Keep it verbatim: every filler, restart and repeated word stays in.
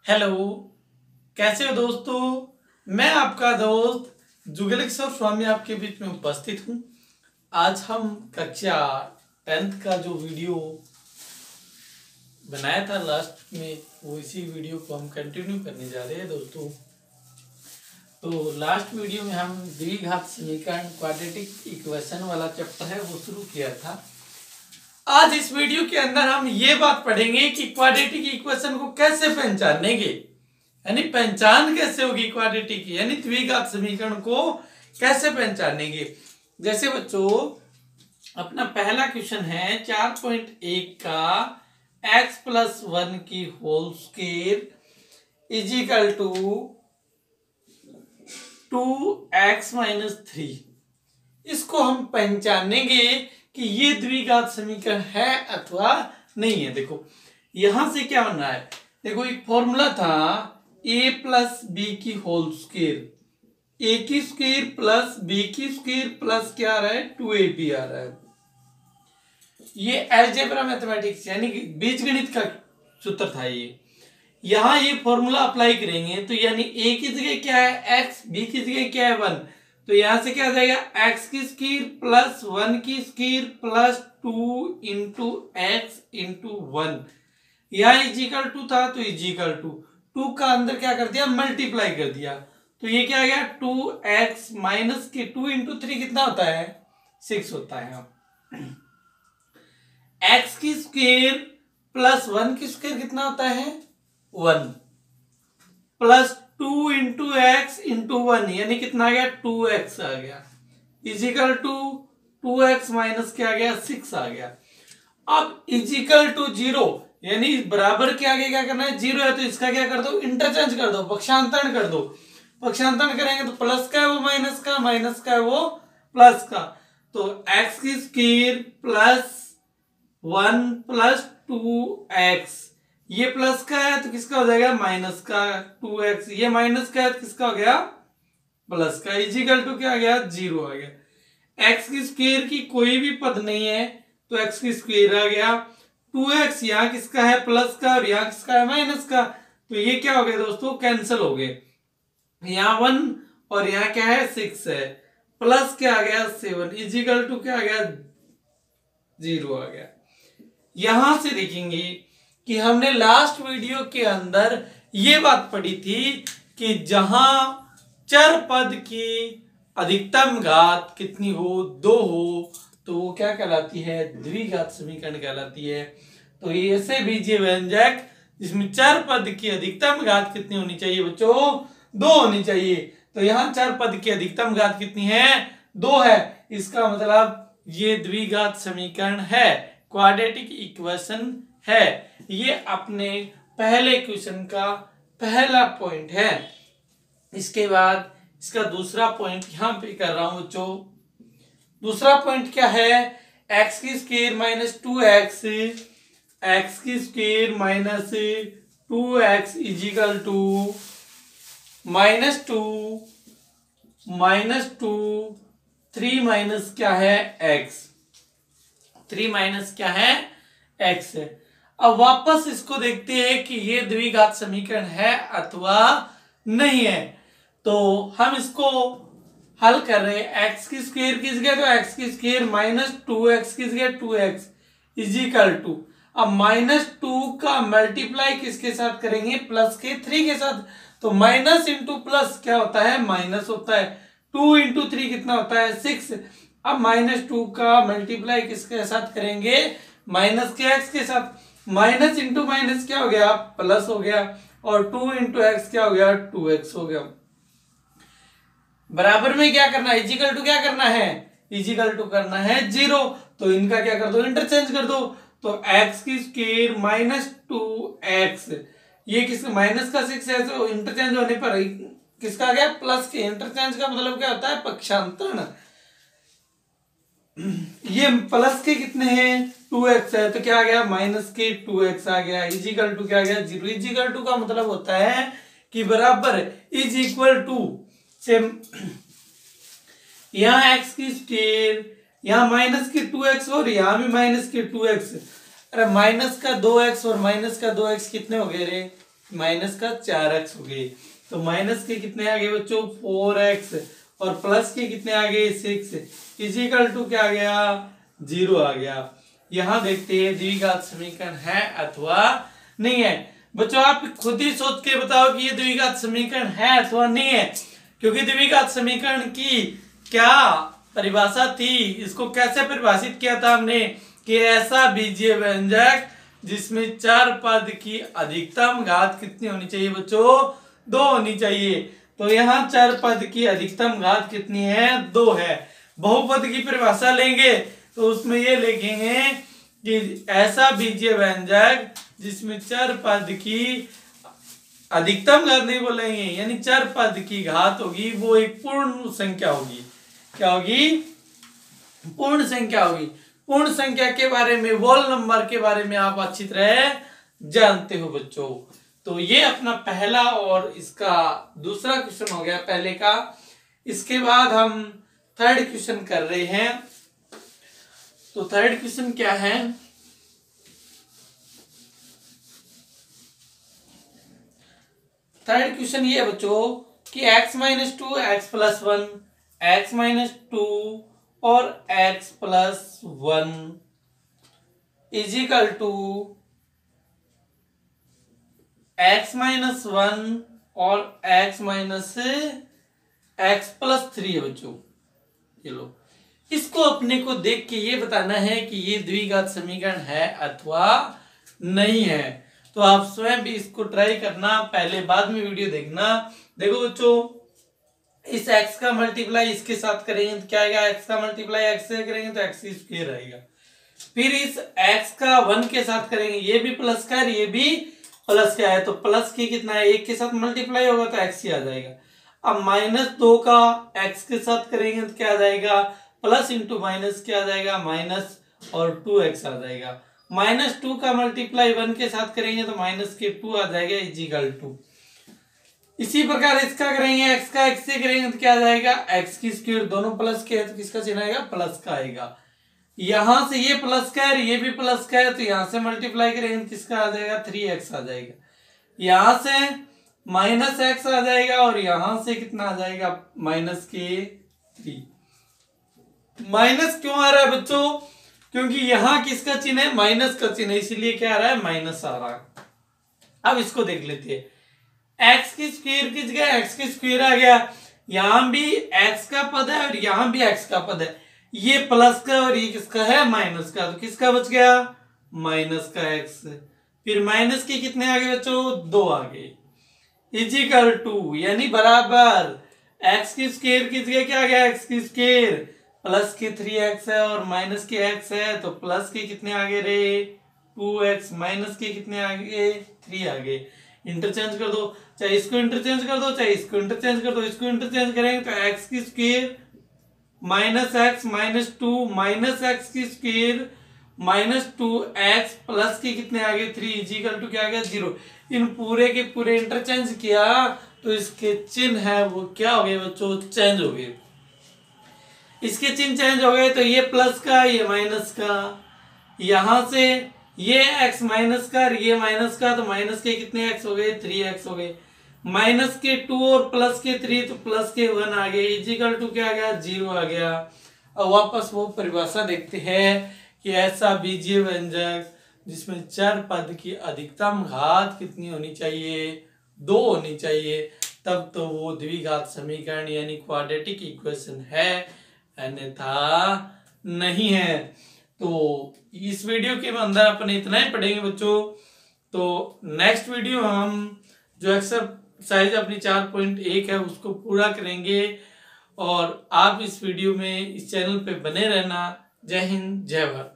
Hello, कैसे हो दोस्तों। मैं आपका दोस्त जुगलेश्वर स्वामी आपके बीच में उपस्थित हूँ। आज हम कक्षा टेंथ का जो वीडियो बनाया था लास्ट में, वो इसी वीडियो को हम कंटिन्यू करने जा रहे हैं दोस्तों। तो लास्ट वीडियो में हम द्विघात समीकरण क्वाड्रेटिक इक्वेशन वाला चैप्टर है वो शुरू किया था। आज इस वीडियो के अंदर हम ये बात पढ़ेंगे कि क्वाड्रेटिक इक्वेशन को कैसे पहचानेंगे, यानी पहचान कैसे होगी क्वाड्रेटिक यानी द्विघात समीकरण को कैसे पहचानेंगे। जैसे बच्चों अपना पहला क्वेश्चन है चार पॉइंट एक का x प्लस वन की whole square is equal to two x minus three. इसको हम पहचानेंगे कि ये द्विघात समीकरण है अथवा नहीं है। देखो यहां से क्या होना है, देखो एक फॉर्मूला था a प्लस बी की होल स्क्वायर, ए की स्क्वायर प्लस बी की स्क्वायर प्लस क्या आ रहा है टू ए बी आ रहा है। ये अलजेब्रा मैथमेटिक्स यानी कि बीजगणित का सूत्र था। ये यहां ये फॉर्मूला अप्लाई करेंगे तो यानी a की जगह क्या है x, b की जगह क्या है वन, तो यहां से क्या आ जाएगा x की स्क्वायर प्लस वन की square plus two into x into one. यहाँ इजिकल टू था तो इजिकल टू टू का अंदर क्या कर दिया मल्टीप्लाई कर दिया, तो ये क्या आ गया टू एक्स माइनस के टू इंटू थ्री कितना होता है सिक्स होता है। x की स्क्वायर प्लस वन की स्क्वायर कितना होता है one, plus two into x into one यानी कितना आ गया टू एक्स आ गया, equal to two x minus क्या आ गया सिक्स आ गया। अब इजिकल टू जीरो यानी बराबर के आगे क्या करना है जीरो है तो इसका क्या कर दो इंटरचेंज कर दो, पक्षांतरण कर दो। पक्षांतरण करेंगे तो प्लस का है वो माइनस का, माइनस का है वो प्लस का, तो x की square plus one plus two x, ये प्लस का है तो किसका हो जाएगा माइनस का टू एक्स, ये माइनस का है तो किसका हो गया प्लस का, इजिकल टू क्या आ गया जीरो आ गया। x की स्क्वायर की कोई भी पद नहीं है तो x की स्क्वायर आ गया, टू एक्स यहाँ किसका है प्लस का और यहाँ किसका है माइनस का, तो ये क्या हो गया दोस्तों कैंसिल हो गए। यहाँ वन और यहाँ क्या है सिक्स है, प्लस क्या आ गया सेवन, इजिकल टू क्या आ गया जीरो आ गया। यहां से देखेंगे कि हमने लास्ट वीडियो के अंदर ये बात पढ़ी थी कि जहां चर पद की अधिकतम घात कितनी हो दो हो तो वो क्या कहलाती है द्विघात समीकरण कहलाती है। तो ये ऐसे बीजीय व्यंजक जिसमें चर पद की अधिकतम घात कितनी होनी चाहिए बच्चों दो होनी चाहिए, तो यहाँ चर पद की अधिकतम घात कितनी है दो है, इसका मतलब ये द्विघात समीकरण है, क्वाड्रेटिक इक्वेशन है। ये अपने पहले क्वेश्चन का पहला पॉइंट है। इसके बाद इसका दूसरा पॉइंट यहां पे कर रहा हूं बच्चों। दूसरा पॉइंट क्या है x की square minus two x, x की square minus two x equal to minus two minus two three minus क्या है x, थ्री माइनस क्या है x है। अब वापस इसको देखते हैं कि ये द्विघात समीकरण है अथवा नहीं है, तो हम इसको हल कर रहे हैं x की स्क्वायर की जगह तो x की स्क्वायर माइनस टू एक्स की जगह टू एक्स इजिकल टू, अब माइनस टू का मल्टीप्लाई किसके साथ करेंगे प्लस के थ्री के साथ, तो माइनस इंटू प्लस क्या होता है माइनस होता है, टू इंटू थ्री कितना होता है सिक्स। अब माइनस टू का मल्टीप्लाई किसके साथ करेंगे माइनस के एक्स के साथ, माइनस इंटू माइनस क्या हो गया प्लस हो गया और टू इंटू एक्स क्या हो गया टू एक्स हो गया। बराबर में क्या करना है इजिकल टू क्या करना है इजिकल टू करना है जीरो, तो इनका क्या कर दो इंटरचेंज कर दो, तो x की स्क्वायर माइनस टू एक्स, ये किस माइनस का सिक्स है तो इंटरचेंज होने पर किसका आ गया प्लस के, इंटरचेंज का मतलब क्या होता है पक्षांतरण। ये प्लस के कितने हैं टू एक्स है तो क्या आ गया माइनस के टू एक्स आ गया, इजिकल टू क्या आ गया जीरो। इजिकल टू का मतलब होता है कि बराबर इज इक्वल टू से यहाँ x की स्क्वायर यहाँ माइनस के टू एक्स और यहाँ भी माइनस के टू एक्स, अरे माइनस का दो एक्स और माइनस का दो एक्स कितने हो गए रे माइनस का चार एक्स हो गए। तो माइनस के कितने आ गए बच्चों, फोर एक्स, और प्लस के कितने आ गए, सिक्स, इजिकल टू क्या आ गया, जीरो आ गया। यहां देखते हैं द्विघात समीकरण है अथवा नहीं है। बच्चों आप खुद ही सोच के बताओ कि ये द्विघात समीकरण है अथवा नहीं है, क्योंकि द्विघात समीकरण की क्या परिभाषा थी, इसको कैसे परिभाषित किया था हमने कि ऐसा बीजीय व्यंजक जिसमें चार पद की अधिकतम घात कितनी होनी चाहिए बच्चों, दो होनी चाहिए। तो यहाँ चार पद की अधिकतम घात कितनी है, दो है। बहुपद की परिभाषा लेंगे तो उसमें ये लिखेंगे कि ऐसा बीजीय व्यंजक जिसमें चार पद की अधिकतम घात नहीं बोलेंगे, यानी चार पद की घात होगी वो एक पूर्ण संख्या होगी। क्या होगी, पूर्ण संख्या होगी। पूर्ण संख्या के बारे में, वोल नंबर के बारे में आप अच्छी तरह जानते हो बच्चों। तो ये अपना पहला और इसका दूसरा क्वेश्चन हो गया पहले का। इसके बाद हम थर्ड क्वेश्चन कर रहे हैं। तो थर्ड क्वेश्चन क्या है, थर्ड क्वेश्चन ये बच्चों कि x minus two x plus one, x minus two और x plus one equal to x minus one और x minus x plus three है बच्चों। ये लो, इसको अपने को देख के ये बताना है कि ये द्विघात समीकरण है अथवा नहीं है। तो आप स्वयं भी इसको ट्राई करना, पहले बाद में वीडियो देखना। देखो बच्चों, इस x का मल्टीप्लाई इसके साथ करेंगे तो क्या आएगा, x का मल्टीप्लाई x से करेंगे तो x स्क्वायर आएगा। फिर इस x का वन के साथ करेंगे, ये भी प्लस का है, ये भी प्लस का है, तो प्लस की कितना है, एक के साथ मल्टीप्लाई होगा तो x ही आ जाएगा। अब माइनस दो का x के साथ करेंगे तो क्या आ जाएगा, प्लस इंटू माइनस क्या आ जाएगा, माइनस और टू एक्स आ जाएगा। माइनस टू का मल्टीप्लाई वन के साथ करेंगे तो माइनस के टू आ जाएगा इजिकल टू। इसी प्रकार इसका करेंगे, x का x से करेंगे तो क्या आ जाएगा, x की स्क्वायर, दोनों प्लस के है तो किसका चिन्ह आएगा, प्लस का आएगा। यहां से ये प्लस का है, ये भी प्लस का है, तो यहां से मल्टीप्लाई करेंगे तो किसका आ जाएगा, थ्री एक्स आ जाएगा। यहां से माइनस एक्स आ जाएगा और यहां से कितना आ जाएगा, माइनस के थ्री। माइनस क्यों आ रहा है बच्चों, क्योंकि यहां किसका चिन्ह है, माइनस का चिन्ह है, इसीलिए क्या आ रहा है, माइनस आ रहा है। अब इसको देख लेते हैं, x की स्क्वायर की जगह x की स्क्वायर आ गया, यहां भी x का पद है और यहां भी x का पद है, ये प्लस का और ये किसका है, माइनस का, तो किसका बच गया, माइनस का x। फिर माइनस के कितने आ गए बच्चों, दो आ गए, इजिकल टू, यानी बराबर x की स्क्वायर की जगह क्या आ गया, x की स्क्वायर, प्लस के थ्री एक्स है और माइनस के x है, तो प्लस के कितने आ गए रे, टू एक्स, माइनस के कितने आ गए, थ्री आ गए। इंटरचेंज कर दो, चाहे इसको इंटरचेंज कर दो चाहे इसको इंटरचेंज कर दो। इसको इंटरचेंज करेंगे तो x की square minus x minus two minus x की square minus two x plus के कितने आ गए, थ्री इजिकल टू क्या आ गया, जीरो। इन पूरे के पूरे इंटरचेंज किया तो इसके चिन्ह है वो क्या हो गए बच्चों, चेंज हो गए। इसके चिन्ह चेंज हो गए तो ये प्लस का ये माइनस का, यहां से ये x माइनस का और ये माइनस का, तो माइनस के कितने x हो गए, थ्री एक्स हो गए। माइनस के टू और प्लस के थ्री तो प्लस के वन आ गए, इजिकल टू क्या आ गया, जीरो आ गया। अब वापस वो परिभाषा देखते हैं कि ऐसा बीजीय व्यंजक जिसमें चार पद की अधिकतम घात कितनी होनी चाहिए, दो होनी चाहिए, तब तो वो द्विघात समीकरण यानी क्वाड्रेटिक इक्वेशन है, अन्यथा नहीं है। तो इस वीडियो के अंदर अपने इतना ही पढ़ेंगे बच्चों। तो नेक्स्ट वीडियो हम जो एक्सरसाइज अपनी चार पॉइंट एक है उसको पूरा करेंगे, और आप इस वीडियो में इस चैनल पे बने रहना। जय हिंद, जय भारत।